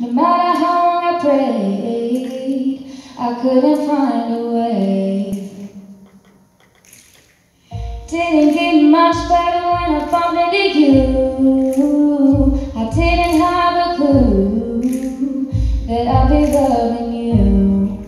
No matter how long I prayed, I couldn't find a way. Didn't get much better when I bumped into you. I didn't have a clue that I'd be loving you.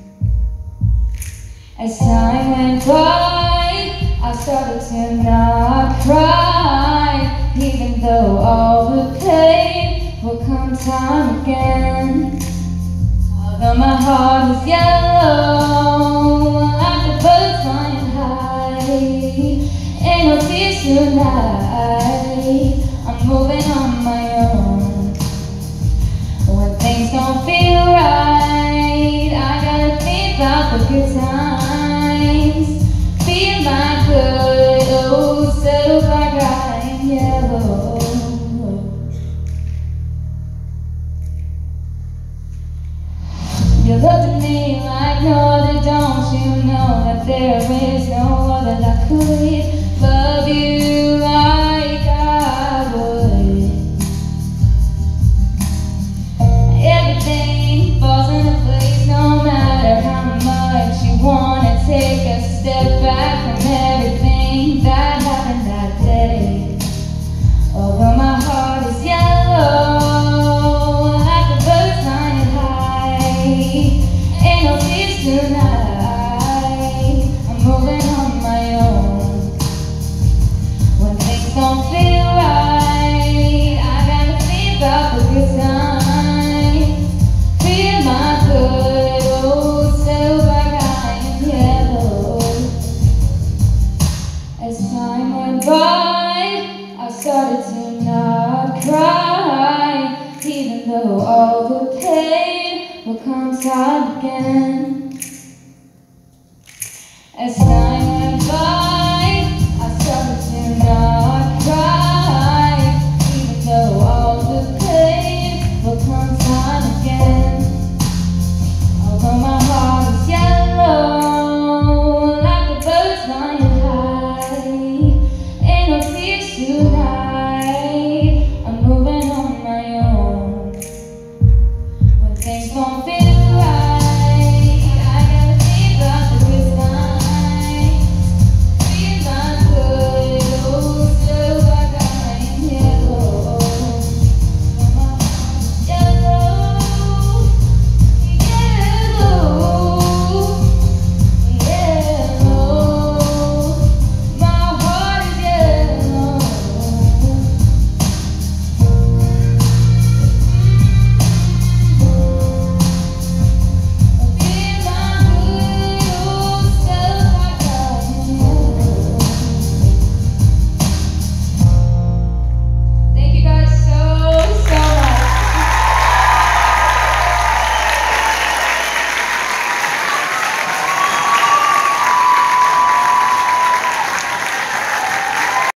As time went by, I started to not cry, even though all the pain will come time again. Although my heart is yellow, like the birds flying high, ain't no tears tonight. I'm moving on my own. When things don't feel right, I gotta think about the good times. Feel my good old self like I am yellow. You looked at me like no other, don't you know that there is no other that could love you like I would. Everything falls into place no matter how much you want to take a step back from everything that happened that day. Although my heart is yellow, like the birds flying high, ain't no tears tonight. I'm moving on my own. When things don't feel right, I gotta think about the good times. Feel my good old self like I am yellow. As time went by, I started to not cry, even though all the pain will come time again. As time